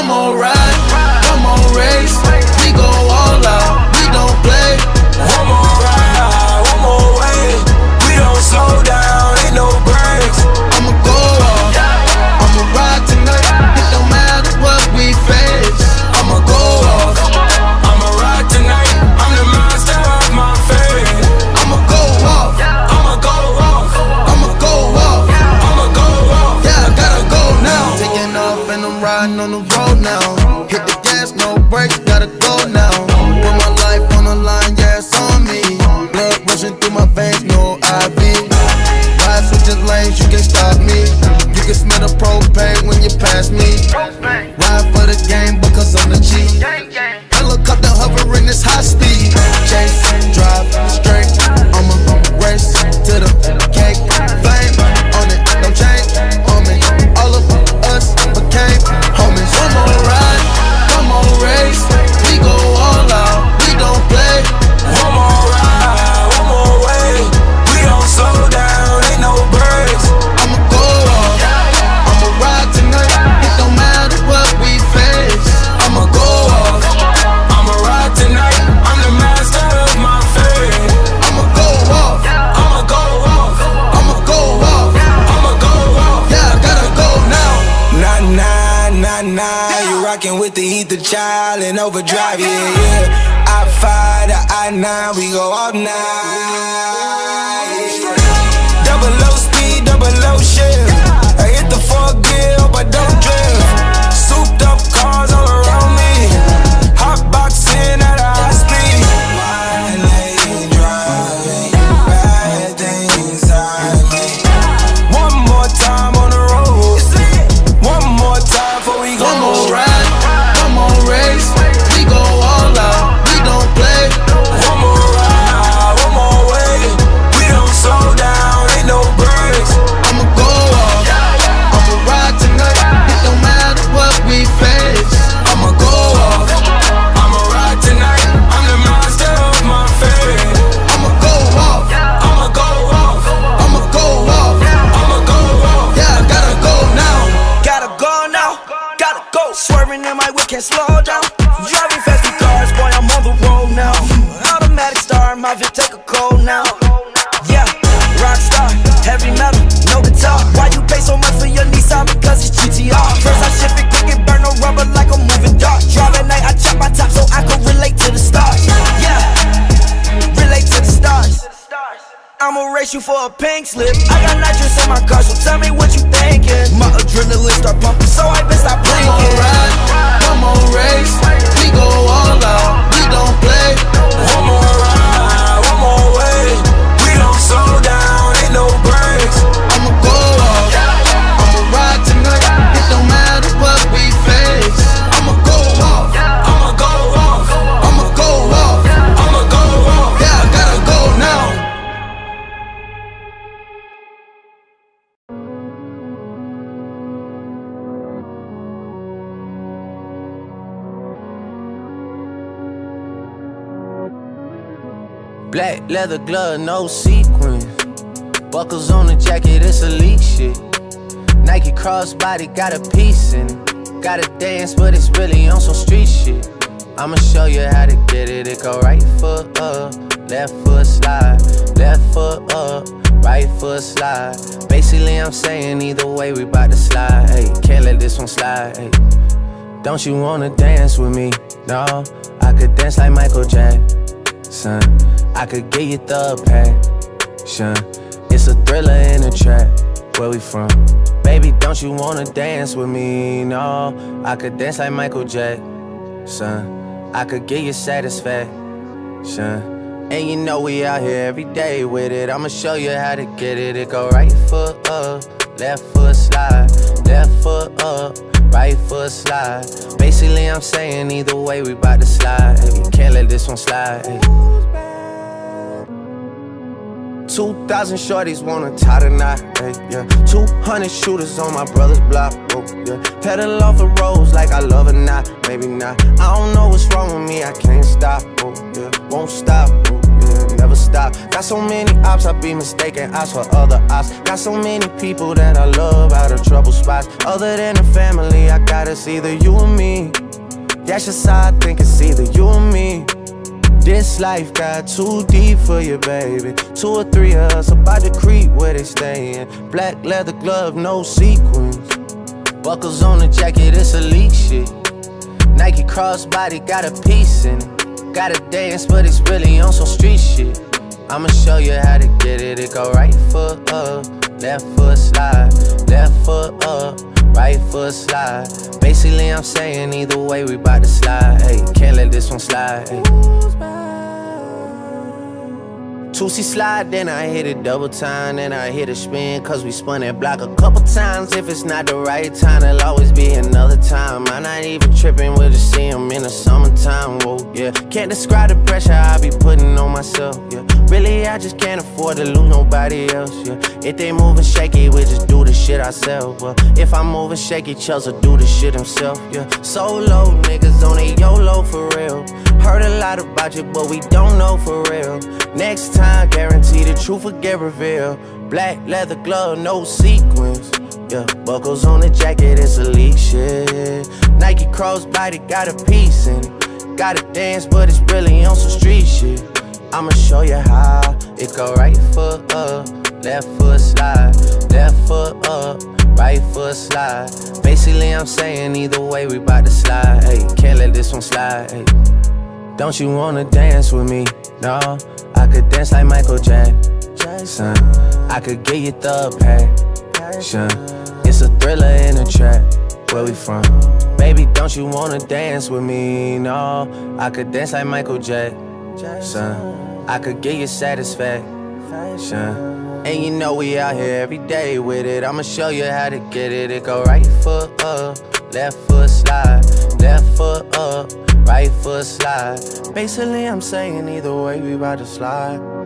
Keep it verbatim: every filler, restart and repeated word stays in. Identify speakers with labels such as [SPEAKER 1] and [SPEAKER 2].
[SPEAKER 1] more ride, one more race. We go all out, we don't play.
[SPEAKER 2] One more ride, one more way. We don't slow down, ain't no breaks.
[SPEAKER 1] I'ma go off, I'ma ride tonight. It don't matter what we face. I'ma go off,
[SPEAKER 2] I'ma ride tonight. I'm the master of my fate.
[SPEAKER 1] I'ma go off,
[SPEAKER 2] I'ma go off,
[SPEAKER 1] I'ma go off.
[SPEAKER 2] I'ma go off.
[SPEAKER 1] Yeah, I gotta go now. Taking off and I'm riding on the road now. Hit the gas, no brakes, gotta go now. Put my life on the line, yeah, it's on me. Blood rushing through my veins, no I V. Ride switching lanes, you can't stop me. You can smell the propane when you pass me. Ride for the game because I'm the G. Helicopter hovering this high speed. Chase, drive, straight. I'ma race to the cake. Flame on it, don't change on me. All of us became homies. One more ride, one more race. We go all out, we don't play.
[SPEAKER 2] One more ride, one more way. We don't slow down, ain't no breaks.
[SPEAKER 1] I'ma go off, I'ma ride tonight. It don't matter what we face. I'ma go off,
[SPEAKER 2] I'ma ride tonight. I'm the master of my fate.
[SPEAKER 1] I'ma go off,
[SPEAKER 2] I'ma go off,
[SPEAKER 1] I'ma go off.
[SPEAKER 2] I'ma go off.
[SPEAKER 1] Yeah, I gotta go now.
[SPEAKER 2] Nah, nah, nah, nah. You rockin' with the Ether Child and Overdrive, yeah, yeah. I five to I nine, we go all night. Double low speed, double low shift. I hit the fourth gear, hope I don't drift. Souped up cars all around me. Hot boxing at a high speed. Wine lane driving, bad things I make. One more time on the road. One more time before we go.
[SPEAKER 1] One more ride, one more race. We go all out, we don't play.
[SPEAKER 2] One more ride, one more way. We don't slow down, ain't no breaks.
[SPEAKER 1] I'ma go off, I'ma ride tonight. It don't matter what we face. I'ma go off,
[SPEAKER 2] I'ma ride tonight. I'm the master of my fate.
[SPEAKER 1] I'ma go off,
[SPEAKER 2] I'ma go off,
[SPEAKER 1] I'ma go off.
[SPEAKER 2] I'ma go off.
[SPEAKER 1] Yeah, I gotta go now.
[SPEAKER 3] Gotta go now, gotta go. Swerving in my whip, can't slow down. Driving fast in cars, boy, I'm on the road now. Automatic star, my Vic take a cold now. Yeah, rock star, heavy metal, no guitar. Why you pay so much for your Nissan? Because it's G T R. First I shift it quick and burn no rubber like a moving dart. Drive at night, I chop my top so I can relate to the stars. Yeah, relate to the stars. I'ma race you for a pink slip. I got nitrous in my car, so tell me what you thinking. My adrenaline start pumping, so I been stop
[SPEAKER 1] One more
[SPEAKER 3] blinking.
[SPEAKER 1] ride, one more race. We go all out, we don't play.
[SPEAKER 2] One more ride, one more way. We don't slow down, ain't no breaks.
[SPEAKER 1] I'ma go off, I'ma ride tonight. It don't matter what we face. I'ma go off,
[SPEAKER 2] I'ma go off,
[SPEAKER 1] I'ma go off.
[SPEAKER 2] I'ma go off.
[SPEAKER 1] Yeah, I gotta go now.
[SPEAKER 4] Black leather glove, no sequins. Buckles on the jacket, it's elite shit. Nike crossbody got a piece in it. Gotta dance, but it's really on some street shit. I'ma show you how to get it. It go right foot up, left foot slide, left foot up, right foot slide. Basically, I'm saying either way, we bout to slide. Hey, can't let this one slide. Hey, don't you wanna dance with me? No, I could dance like Michael Jackson. I could get you the passion. It's a thriller in a trap. Where we from? Baby, don't you wanna dance with me? No, I could dance like Michael Jackson. I could get you satisfaction. And you know we out here every day with it. I'ma show you how to get it. It go right foot up, left foot slide, left foot up, right foot slide. Basically, I'm saying either way, we bout to slide. Hey, can't let this one slide. Hey. Two thousand shorties wanna tie the knot, hey, yeah. Two hundred shooters on my brother's block, oh, yeah. Pedal off the roads like I love it, not, maybe not. I don't know what's wrong with me, I can't stop, oh, yeah. Won't stop, oh, yeah. Never stop. stop. Got so many ops, I be mistaken ops for other ops. Got so many people that I love out of trouble spots. Other than the family, I got it's either you or me. That's just how I think, it's either you or me. This life got too deep for you, baby. Two or three of us about to creep where they stayin'. Black leather glove, no sequins. Buckles on the jacket, it's elite shit. Nike crossbody got a piece in it. Gotta dance, but it's really on some street shit. I'ma show you how to get it. It go right foot up, left foot slide, left foot up, right foot slide. Basically, I'm saying either way, we bout to slide. Hey, can't let this one slide. Hey. two C slide, then I hit it double time, then I hit a spin, cause we spun that block a couple times. If it's not the right time, there'll always be another time. I'm not even tripping, we'll just see him in the summertime, whoa, yeah. Can't describe the pressure I be putting on myself, yeah. Really, I just can't afford to lose nobody else, yeah. If they moving shaky, we just do the shit ourselves, well. If I'm moving shaky, Chelsea do the shit himself, yeah. Solo niggas on a YOLO for real. Heard a lot about you, but we don't know for real. Next time, guarantee the truth will get revealed. Black leather glove, no sequins. Yeah, buckles on the jacket, it's elite shit. Nike crossbody got a piece in it. Gotta dance, but it's really on some street shit. I'ma show you how. It go right foot up, left foot slide, left foot up, right foot slide. Basically, I'm saying either way, we bout to slide. Hey, can't let this one slide. Hey. Don't you wanna dance with me? No, I could dance like Michael Jackson. I could get you the passion. It's a thriller in a trap. Where we from? Baby, don't you wanna dance with me? No, I could dance like Michael Jackson. I could get you satisfaction. And you know we out here every day with it. I'ma show you how to get it. It go right foot up, left foot slide, left foot up, right foot slide. Basically, I'm saying either way, we bout to slide.